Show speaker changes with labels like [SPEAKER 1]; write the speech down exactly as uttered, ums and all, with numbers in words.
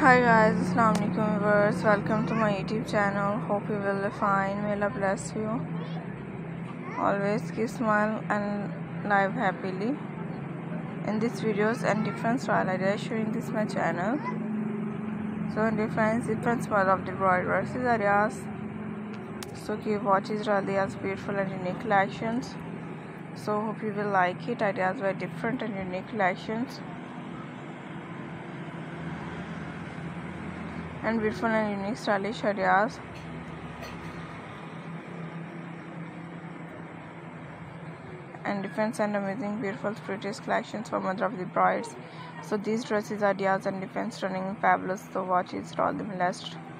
[SPEAKER 1] Hi guys, Assalamualaikum viewers. Welcome to my YouTube channel. Hope you will be fine. May Allah bless you. Always keep smile and live happily. In these videos and different style ideas showing this my channel. So in different different style of the bride dresses areas. So keep watching Ralia's beautiful and unique collections. So hope you will like it. Ideas were different and unique collections. And beautiful and unique stylish ideas. And different and amazing beautiful prettiest collections for mother of the brides. So these dresses, ideas and different stunning and fabulous. So watch it all the blessed.